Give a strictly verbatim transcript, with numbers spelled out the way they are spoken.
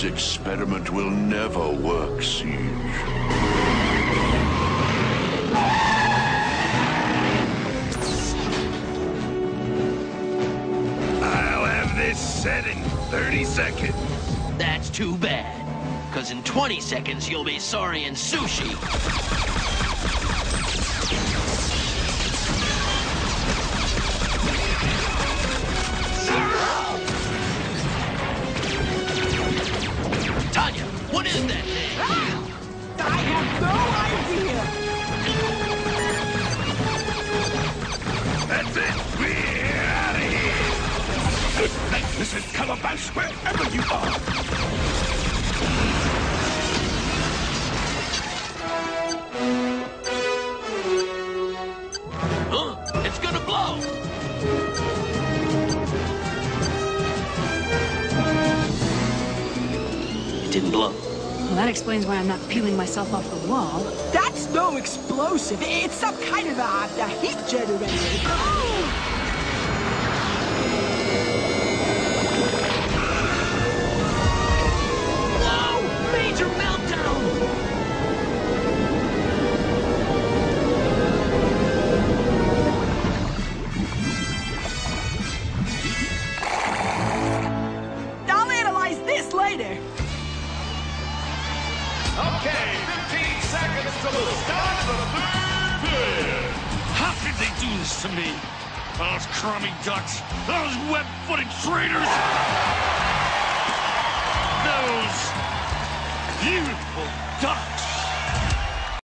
This experiment will never work, Siege. I'll have this set in thirty seconds. That's too bad. Because in twenty seconds, you'll be sorry in sushi. Tanya, what is that thing? Ah! I have no idea! That's it! We're out of here! Magnificent calabash wherever you are! Huh? It's gonna blow! It didn't blow. Well, that explains why I'm not peeling myself off the wall. That's no explosive. It's some kind of a, a heat generator. Oh! Whoa! Major meltdown! I'll analyze this later. Okay, fifteen seconds to the start of the third period. How could they do this to me? Those crummy ducks! Those web-footed traitors! Those beautiful ducks!